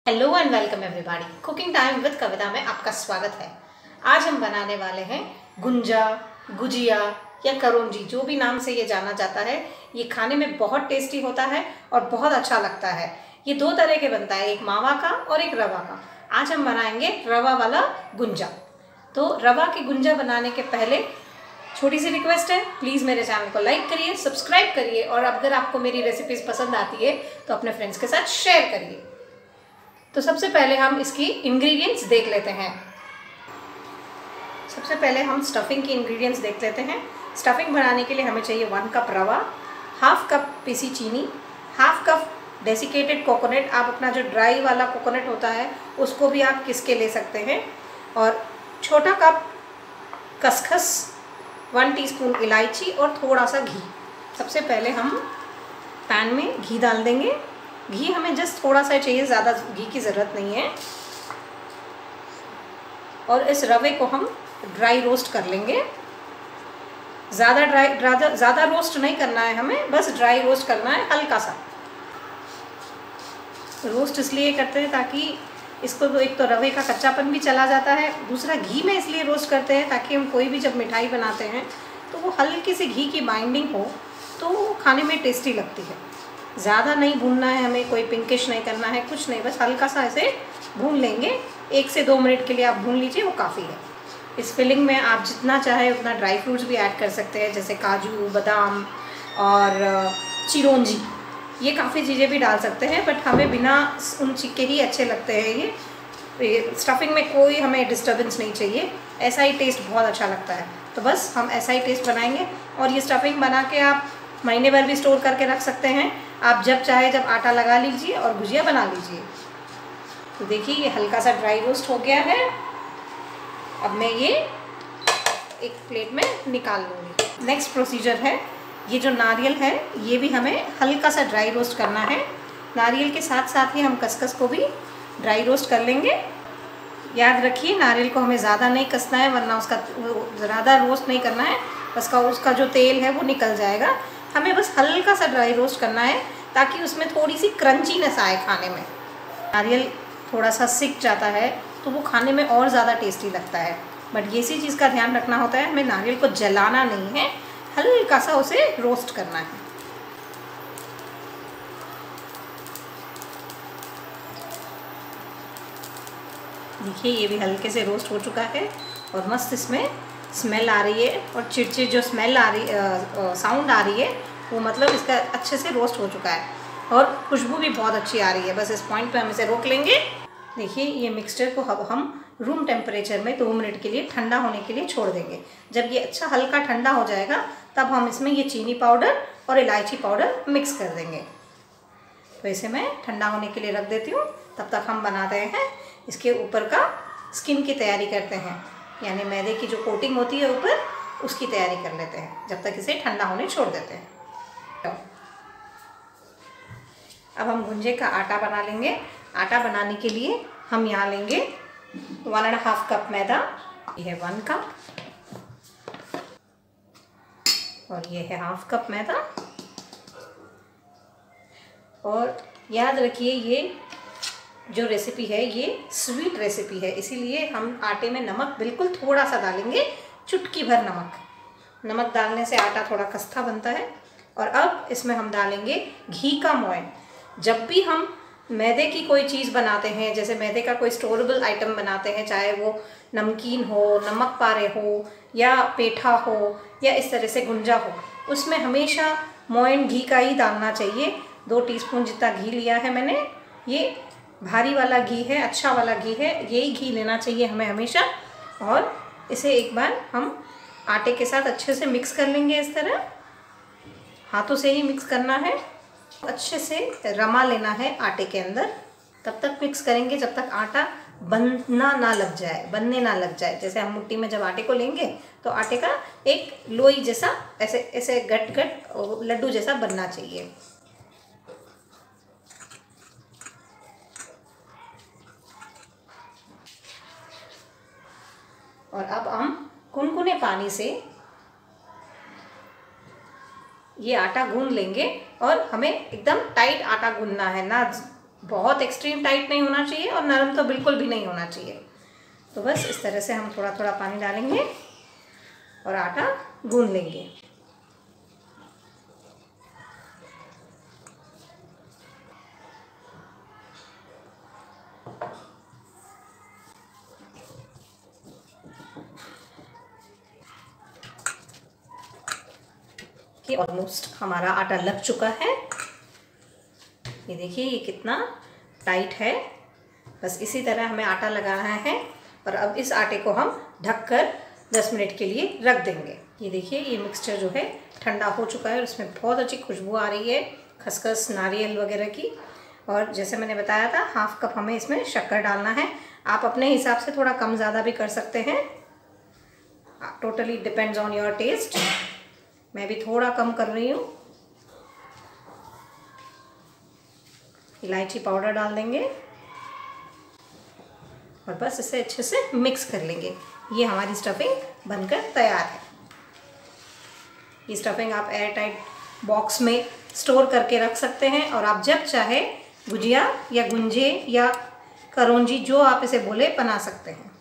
Hello and welcome everybody. Cooking time with Kavita में आपका स्वागत है। आज हम बनाने वाले हैं गुंजा, गुजिया या करौंजी, जो भी नाम से ये जाना जाता है। ये खाने में बहुत टेस्टी होता है और बहुत अच्छा लगता है। ये दो तरह के बनता है, एक मावा का और एक रवा का। आज हम बनाएंगे रवा वाला गुंजा। तो रवा की गुंजा बनाने के पहले छोटी सी रिक्वेस्ट है, प्लीज़ मेरे चैनल को लाइक करिए, सब्सक्राइब करिए और अगर आपको मेरी रेसिपीज़ पसंद आती है तो अपने फ्रेंड्स के साथ शेयर करिए। तो सबसे पहले हम इसकी इंग्रेडिएंट्स देख लेते हैं। सबसे पहले हम स्टफिंग की इंग्रेडिएंट्स देख लेते हैं। स्टफिंग बनाने के लिए हमें चाहिए 1 कप रवा, हाफ कप पीसी चीनी, हाफ कप डेसिकेटेड कोकोनट। आप अपना जो ड्राई वाला कोकोनट होता है उसको भी आप किस के ले सकते हैं, और छोटा कप खसखस, 1 टीस्पून इलायची और थोड़ा सा घी। सबसे पहले हम पैन में घी डाल देंगे। घी हमें जस्ट थोड़ा सा चाहिए, ज़्यादा घी की ज़रूरत नहीं है। और इस रवे को हम ड्राई रोस्ट कर लेंगे। ज़्यादा रोस्ट नहीं करना है हमें, बस ड्राई रोस्ट करना है, हल्का सा। रोस्ट इसलिए करते हैं ताकि इसको तो एक तो रवे का कच्चापन भी चला जाता है, दूसरा घी में इसलिए रोस्ट करते हैं ताकि हम कोई भी जब मिठाई बनाते हैं तो वो हल्की सी घी की बाइंडिंग हो तो खाने में टेस्टी लगती है। ज़्यादा नहीं भूनना है हमें, कोई पिंकिश नहीं करना है, कुछ नहीं, बस हल्का सा ऐसे भून लेंगे। 1 से 2 मिनट के लिए आप भून लीजिए, वो काफ़ी है। इस फिलिंग में आप जितना चाहे उतना ड्राई फ्रूट्स भी ऐड कर सकते हैं, जैसे काजू, बादाम और चिरौंजी। ये काफ़ी चीज़ें भी डाल सकते हैं, बट हमें बिना उन के ही अच्छे लगते हैं। ये स्टफिंग में कोई हमें डिस्टर्बेंस नहीं चाहिए, ऐसा ही टेस्ट बहुत अच्छा लगता है। तो बस हम ऐसा ही टेस्ट बनाएंगे। और ये स्टफिंग बना के आप महीने भर भी स्टोर करके रख सकते हैं। आप जब चाहे जब आटा लगा लीजिए और गुजिया बना लीजिए। तो देखिए ये हल्का सा ड्राई रोस्ट हो गया है। अब मैं ये एक प्लेट में निकाल लूँगी। नेक्स्ट प्रोसीजर है, ये जो नारियल है ये भी हमें हल्का सा ड्राई रोस्ट करना है। नारियल के साथ साथ ही हम खसखस को भी ड्राई रोस्ट कर लेंगे। याद रखिए नारियल को हमें ज़्यादा नहीं कसना है, वरना उसका ज़्यादा रोस्ट नहीं करना है, बस उसका जो तेल है वो निकल जाएगा। हमें बस हल्का सा ड्राई रोस्ट करना है ताकि उसमें थोड़ी सी क्रंचीनेस आए खाने में। नारियल थोड़ा सा सिक जाता है तो वो खाने में और ज़्यादा टेस्टी लगता है। बट ये सी चीज़ का ध्यान रखना होता है, हमें नारियल को जलाना नहीं है, हल्का सा उसे रोस्ट करना है। देखिए ये भी हल्के से रोस्ट हो चुका है और मस्त इसमें स्मेल आ रही है, और चिड़चिड़ जो स्मेल आ रही साउंड आ रही है वो मतलब इसका अच्छे से रोस्ट हो चुका है, और खुशबू भी बहुत अच्छी आ रही है। बस इस पॉइंट पे हम इसे रोक लेंगे। देखिए ये मिक्सचर को अब हम रूम टेम्परेचर में 2 मिनट के लिए ठंडा होने के लिए छोड़ देंगे। जब ये अच्छा हल्का ठंडा हो जाएगा तब हम इसमें ये चीनी पाउडर और इलायची पाउडर मिक्स कर देंगे। तो इसे मैं ठंडा होने के लिए रख देती हूँ। तब तक हम बनाते हैं इसके ऊपर का स्किन की तैयारी करते हैं, यानी मैदे की जो कोटिंग होती है ऊपर, उसकी तैयारी कर लेते हैं जब तक इसे ठंडा होने छोड़ देते हैं। अब हम गुंजे का आटा बना लेंगे। आटा बनाने के लिए हम यहाँ लेंगे 1.5 कप मैदा, ये है 1 कप, और ये है हाफ कप मैदा। और याद रखिए ये जो रेसिपी है ये स्वीट रेसिपी है, इसीलिए हम आटे में नमक बिल्कुल थोड़ा सा डालेंगे, चुटकी भर नमक डालने से आटा थोड़ा खस्ता बनता है। और अब इसमें हम डालेंगे घी का मोयन। जब भी हम मैदे की कोई चीज़ बनाते हैं, जैसे मैदे का कोई स्टोरेबल आइटम बनाते हैं, चाहे वो नमकीन हो, नमक पारे हो, या पेठा हो, या इस तरह से गुंजा हो, उसमें हमेशा मोयन घी का ही डालना चाहिए। 2 टीस्पून जितना घी लिया है मैंने, ये भारी वाला घी है, अच्छा वाला घी है, यही घी लेना चाहिए हमें हमेशा। और इसे एक बार हम आटे के साथ अच्छे से मिक्स कर लेंगे। इस तरह हाथों से ही मिक्स करना है, अच्छे से रमा लेना है आटे के अंदर। तब तक मिक्स करेंगे जब तक आटा बनने ना लग जाए। जैसे हम मुट्ठी में जब आटे को लेंगे तो आटे का एक लोई जैसा ऐसे गट लड्डू जैसा बनना चाहिए। और अब हम कुनकुने पानी से ये आटा गूंद लेंगे, और हमें एकदम टाइट आटा गूंदना है, ना बहुत एक्सट्रीम टाइट नहीं होना चाहिए और नरम तो बिल्कुल भी नहीं होना चाहिए। तो बस इस तरह से हम थोड़ा थोड़ा पानी डालेंगे और आटा गूंद लेंगे। कि ऑलमोस्ट हमारा आटा लग चुका है। ये देखिए ये कितना टाइट है। बस इसी तरह हमें आटा लगाना है और अब इस आटे को हम ढककर 10 मिनट के लिए रख देंगे। ये देखिए ये मिक्सचर जो है ठंडा हो चुका है और इसमें बहुत अच्छी खुशबू आ रही है खसखस नारियल वगैरह की। और जैसे मैंने बताया था 1/2 कप हमें इसमें शक्कर डालना है। आप अपने हिसाब से थोड़ा कम ज़्यादा भी कर सकते हैं, totally depends on your taste. मैं भी थोड़ा कम कर रही हूँ। इलायची पाउडर डाल देंगे और बस इसे अच्छे से मिक्स कर लेंगे। ये हमारी स्टफिंग बनकर तैयार है। ये स्टफिंग आप एयर टाइट बॉक्स में स्टोर करके रख सकते हैं और आप जब चाहे गुजिया या गुंजे या करौंजी जो आप इसे बोले बना सकते हैं।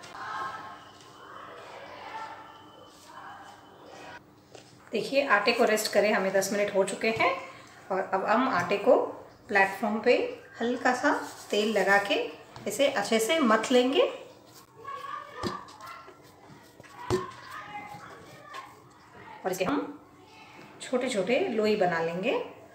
देखिए आटे को रेस्ट करें हमें 10 मिनट हो चुके हैं और अब हम आटे को प्लेटफॉर्म पे हल्का सा तेल लगा के इसे अच्छे से मथ लेंगे। और इसे हम छोटे छोटे लोई बना लेंगे।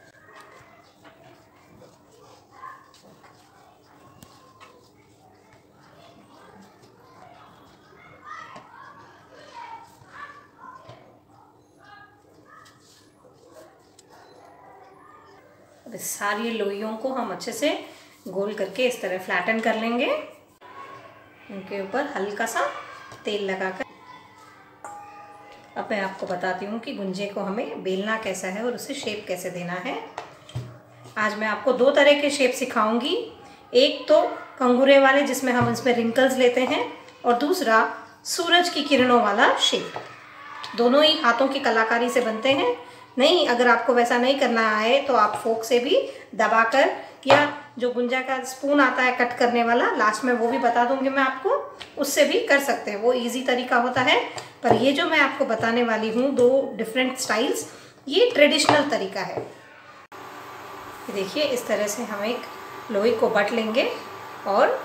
अब इस सारी लोइयों को हम अच्छे से गोल करके इस तरह फ्लैटन कर लेंगे। उनके ऊपर हल्का सा तेल लगाकर अब मैं आपको बताती हूँ कि गुंजे को हमें बेलना कैसा है और उसे शेप कैसे देना है। आज मैं आपको 2 तरह के शेप सिखाऊंगी। एक तो कंगूरे वाले जिसमें हम इसमें रिंकल्स लेते हैं और दूसरा सूरज की किरणों वाला शेप। दोनों ही हाथों की कलाकारी से बनते हैं। नहीं, अगर आपको वैसा नहीं करना है तो आप फोक से भी दबाकर या जो गुंजा का स्पून आता है कट करने वाला, लास्ट में वो भी बता दूंगी मैं आपको, उससे भी कर सकते हैं। वो इजी तरीका होता है। पर ये जो मैं आपको बताने वाली हूँ 2 डिफरेंट स्टाइल्स, ये ट्रेडिशनल तरीका है। देखिए इस तरह से हम एक लोई को बट लेंगे और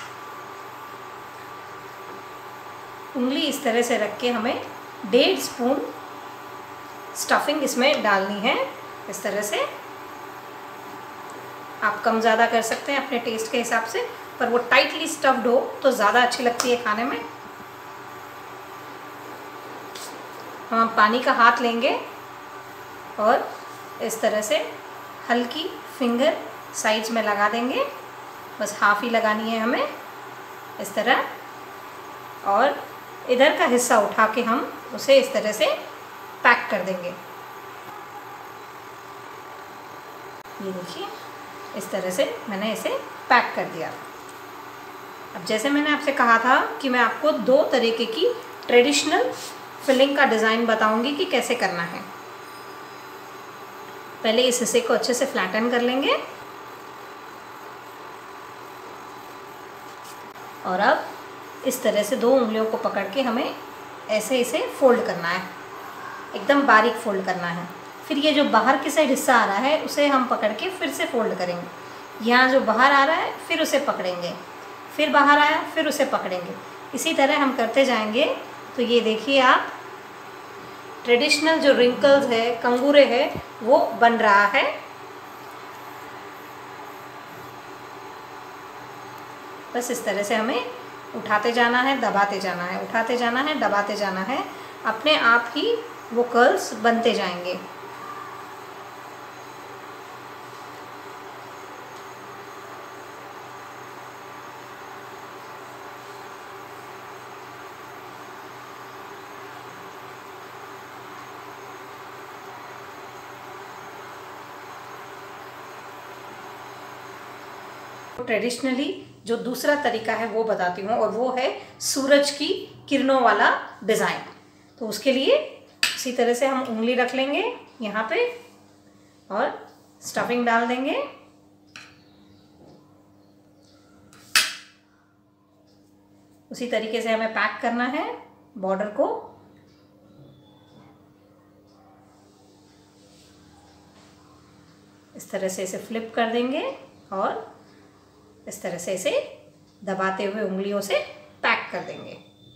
उंगली इस तरह से रख के हमें 1.5 स्पून स्टफिंग इसमें डालनी है। इस तरह से आप कम ज़्यादा कर सकते हैं अपने टेस्ट के हिसाब से, पर वो टाइटली स्टफ्ड हो तो ज़्यादा अच्छी लगती है खाने में। हम पानी का हाथ लेंगे और इस तरह से हल्की फिंगर साइड्स में लगा देंगे। बस हाफ ही लगानी है हमें इस तरह, और इधर का हिस्सा उठा के हम उसे इस तरह से पैक कर देंगे। ये देखिए इस तरह से मैंने इसे पैक कर दिया। अब जैसे मैंने आपसे कहा था कि मैं आपको 2 तरीके की ट्रेडिशनल फिलिंग का डिज़ाइन बताऊंगी कि कैसे करना है। पहले इस हिस्से को अच्छे से फ्लैटन कर लेंगे और अब इस तरह से 2 उंगलियों को पकड़ के हमें ऐसे इसे फोल्ड करना है, एकदम बारीक फोल्ड करना है। फिर ये जो बाहर की साइड हिस्सा आ रहा है उसे हम पकड़ के फिर से फोल्ड करेंगे। यहाँ जो बाहर आ रहा है फिर उसे पकड़ेंगे, फिर बाहर आया फिर उसे पकड़ेंगे। इसी तरह हम करते जाएंगे। तो ये देखिए आप ट्रेडिशनल जो रिंकल्स है, कंगूरे है, वो बन रहा है। बस इस तरह से हमें उठाते जाना है, दबाते जाना है, उठाते जाना है, दबाते जाना है। अपने आप ही वो कर्ल्स बनते जाएंगे। ट्रेडिशनली जो दूसरा तरीका है वो बताती हूँ, और वो है सूरज की किरणों वाला डिज़ाइन। तो उसके लिए इसी तरह से हम उंगली रख लेंगे यहाँ पे और स्टफिंग डाल देंगे उसी तरीके से हमें पैक करना है बॉर्डर को। इस तरह से इसे फ्लिप कर देंगे और इस तरह से इसे दबाते हुए उंगलियों से पैक कर देंगे।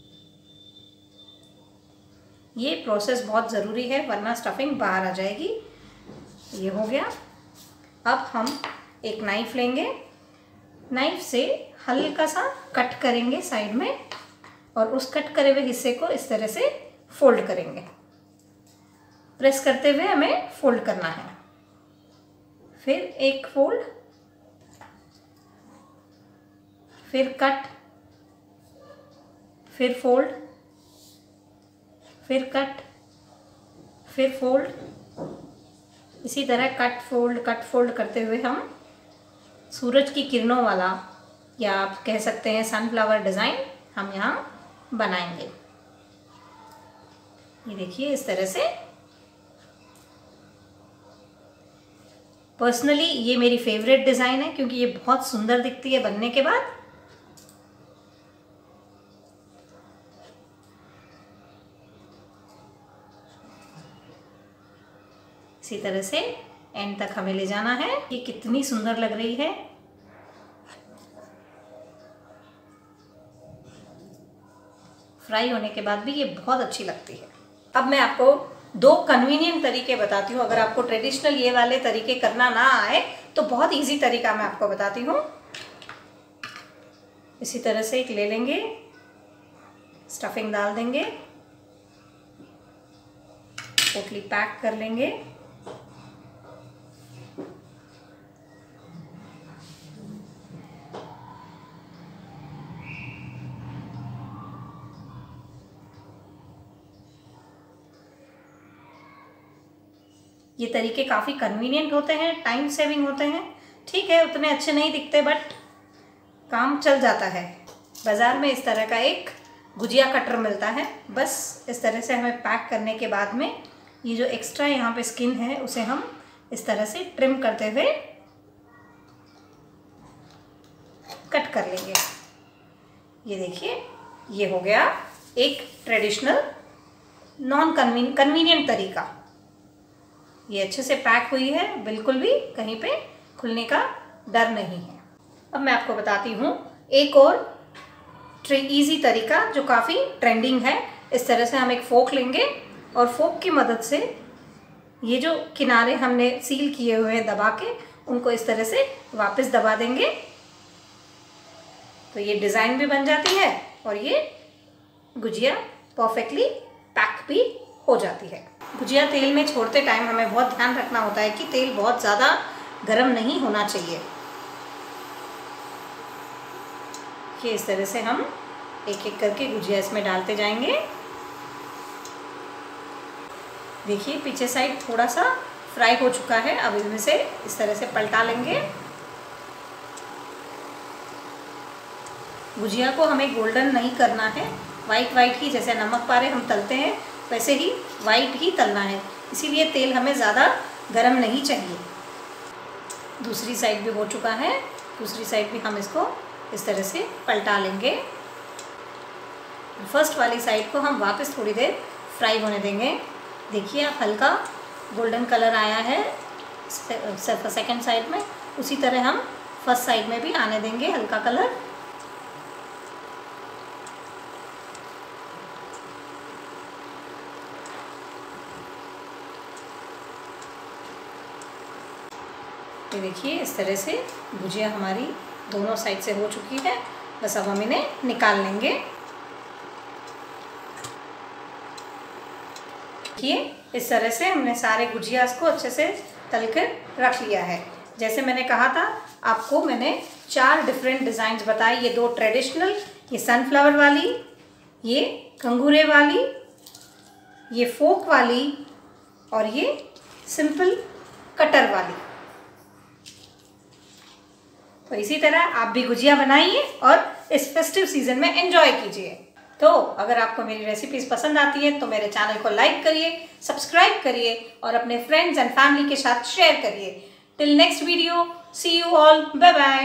ये प्रोसेस बहुत ज़रूरी है वरना स्टफिंग बाहर आ जाएगी। ये हो गया। अब हम एक नाइफ लेंगे, नाइफ से हल्का सा कट करेंगे साइड में और उस कट करे हुए हिस्से को इस तरह से फोल्ड करेंगे। प्रेस करते हुए हमें फोल्ड करना है। फिर एक फोल्ड, फिर कट, फिर फोल्ड, फिर कट, फिर फोल्ड। इसी तरह कट फोल्ड करते हुए हम सूरज की किरणों वाला या आप कह सकते हैं सनफ्लावर डिज़ाइन हम यहाँ बनाएंगे। ये देखिए इस तरह से। पर्सनली ये मेरी फेवरेट डिज़ाइन है क्योंकि ये बहुत सुंदर दिखती है बनने के बाद। इसी तरह से एंड तक हमें ले जाना है। ये कितनी सुंदर लग रही है। फ्राई होने के बाद भी ये बहुत अच्छी लगती है। अब मैं आपको दो कन्वीनियंट तरीके बताती हूँ। अगर आपको ट्रेडिशनल ये वाले तरीके करना ना आए तो बहुत इजी तरीका मैं आपको बताती हूँ। इसी तरह से एक ले लेंगे, स्टफिंग डाल देंगे, पोटली पैक कर लेंगे। ये तरीके काफ़ी कन्वीनियंट होते हैं, टाइम सेविंग होते हैं। ठीक है, उतने अच्छे नहीं दिखते बट काम चल जाता है। बाज़ार में इस तरह का एक गुजिया कटर मिलता है। बस इस तरह से हमें पैक करने के बाद में ये जो एक्स्ट्रा यहाँ पे स्किन है उसे हम इस तरह से ट्रिम करते हुए कट कर लेंगे। ये देखिए, ये हो गया एक ट्रेडिशनल कन्वीनियंट तरीका। ये अच्छे से पैक हुई है, बिल्कुल भी कहीं पे खुलने का डर नहीं है। अब मैं आपको बताती हूँ एक और इजी तरीका जो काफ़ी ट्रेंडिंग है। इस तरह से हम एक फोक लेंगे और फोक की मदद से ये जो किनारे हमने सील किए हुए हैं दबा के, उनको इस तरह से वापस दबा देंगे तो ये डिज़ाइन भी बन जाती है और ये गुजिया परफेक्टली पैक भी हो जाती है। गुजिया तेल में छोड़ते टाइम हमें बहुत ध्यान रखना होता है कि तेल बहुत ज़्यादा गर्म नहीं होना चाहिए। कि इस तरह से हम एक एक करके गुजिया इसमें डालते जाएंगे। देखिए पीछे साइड थोड़ा सा फ्राई हो चुका है। अब इसमें से इस तरह से पलटा लेंगे। गुजिया को हमें गोल्डन नहीं करना है, वाइट ही, जैसे नमक पारे हम तलते हैं वैसे ही वाइट ही तलना है। इसीलिए तेल हमें ज़्यादा गरम नहीं चाहिए। दूसरी साइड भी हो चुका है, दूसरी साइड भी हम इसको इस तरह से पलटा लेंगे। फर्स्ट वाली साइड को हम वापस थोड़ी देर फ्राई होने देंगे। देखिए आप हल्का गोल्डन कलर आया है सेकंड साइड में, उसी तरह हम फर्स्ट साइड में भी आने देंगे हल्का कलर। ये देखिए इस तरह से गुजिया हमारी दोनों साइड से हो चुकी है। बस अब हम इन्हें निकाल लेंगे। देखिए इस तरह से हमने सारे गुजियास को अच्छे से तल कर रख लिया है। जैसे मैंने कहा था आपको, मैंने 4 डिफरेंट डिज़ाइंस बताए। ये 2 ट्रेडिशनल, ये सनफ्लावर वाली, ये कंगूरे वाली, ये फोक वाली और ये सिंपल कटर वाली। तो इसी तरह आप भी गुजिया बनाइए और इस फेस्टिव सीजन में एंजॉय कीजिए। तो अगर आपको मेरी रेसिपीज पसंद आती है तो मेरे चैनल को लाइक करिए, सब्सक्राइब करिए और अपने फ्रेंड्स एंड फैमिली के साथ शेयर करिए। Till next video, see you all, bye bye.